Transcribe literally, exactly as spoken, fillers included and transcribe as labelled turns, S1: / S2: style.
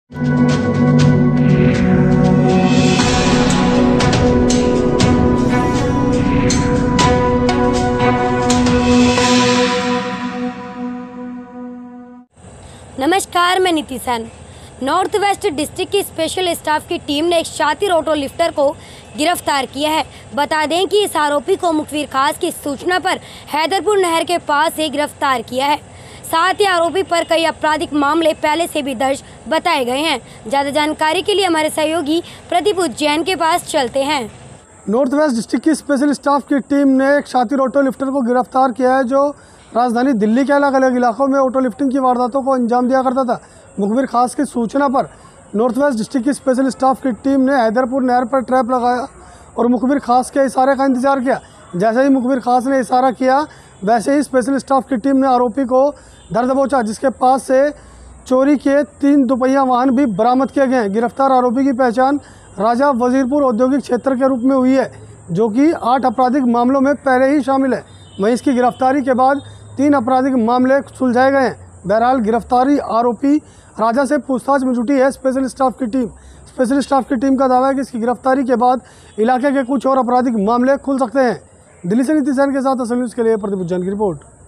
S1: नमस्कार, मैं Niti Sain. North west district की स्पेशल स्टाफ की टीम ने एक शातिर ऑटो लिफ्टर को गिरफ्तार किया है। बता दें कि इस आरोपी को मुखबिर खास की सूचना पर हैदरपुर नहर के पास से गिरफ्तार किया है। साथ ही आरोपी पर कई आपराधिक मामले पहले से भी दर्ज बताए गए हैं। ज़्यादा जानकारी के लिए हमारे सहयोगी प्रदीप उज्जैन के पास चलते हैं।
S2: नॉर्थ वेस्ट डिस्ट्रिक्ट की स्पेशल स्टाफ की टीम ने एक शातिर ऑटो लिफ्टर को गिरफ्तार किया है, जो राजधानी दिल्ली के अलग अलग इलाकों में ऑटो लिफ्टिंग की वारदातों को अंजाम दिया करता था। मुखबिर खास की सूचना पर नॉर्थ वेस्ट डिस्ट्रिक्ट की स्पेशल स्टाफ की टीम ने हैदरपुर नहर पर ट्रैप लगाया और मुखबिर खास के इशारे का इंतजार किया। जैसे ही मुखबिर खास ने इशारा किया, वैसे ही स्पेशल स्टाफ की टीम ने आरोपी को धर दबोचा, जिसके पास से चोरी के तीन दुपहिया वाहन भी बरामद किए गए हैं। गिरफ्तार आरोपी की पहचान राजा वजीरपुर औद्योगिक क्षेत्र के रूप में हुई है, जो कि आठ आपराधिक मामलों में पहले ही शामिल है। वहीं इसकी गिरफ्तारी के बाद तीन आपराधिक मामले सुलझाए गए हैं। बहरहाल गिरफ्तारी आरोपी राजा से पूछताछ में जुटी है स्पेशल स्टाफ की टीम। स्पेशल स्टाफ की टीम का दावा है कि इसकी गिरफ्तारी के बाद इलाके के कुछ और आपराधिक मामले खुल सकते हैं। दिल्ली से नीति सैन के साथ असल न्यूज़ के लिए प्रदीप उज्जैन की रिपोर्ट।